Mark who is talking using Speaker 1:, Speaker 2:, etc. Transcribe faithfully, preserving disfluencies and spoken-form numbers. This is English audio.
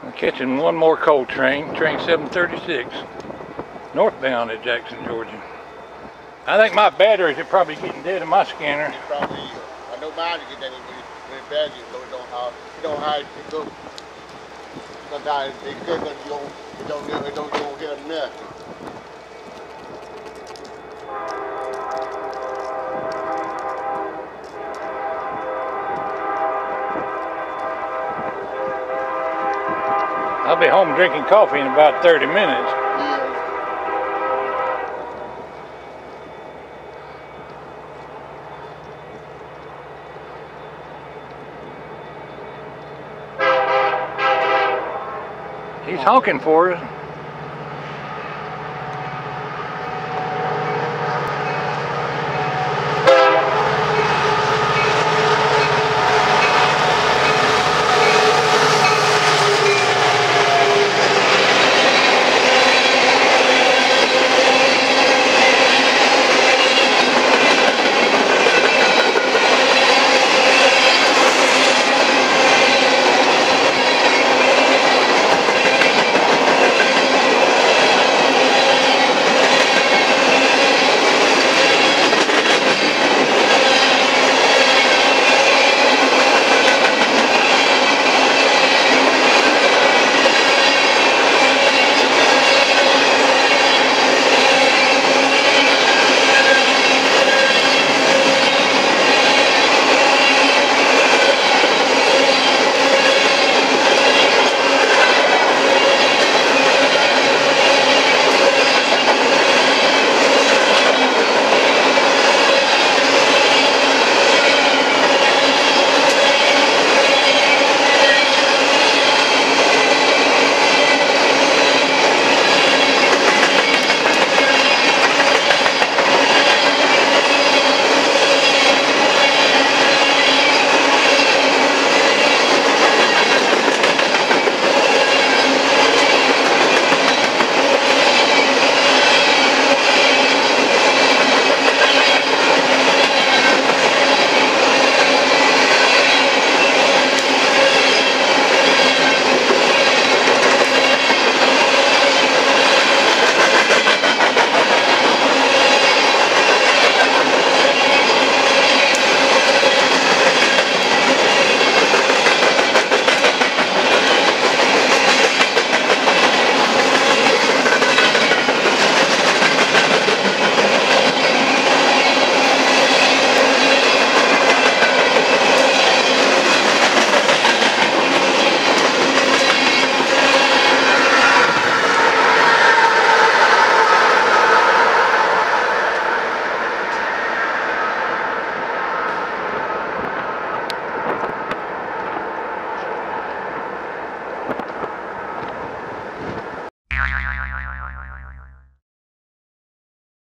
Speaker 1: We're catching one more coal train, train seven thirty-six, northbound at Jackson, Georgia. I think my batteries are probably getting dead in my scanner.
Speaker 2: It probably is. I know mine is getting dead when it's bad, you know, it don't how it don't how it go. Sometimes they could, but you don't, it don't, it don't, you don't hear nothing.
Speaker 1: I'll be home drinking coffee in about thirty minutes.
Speaker 2: Yeah.
Speaker 1: He's honking for us.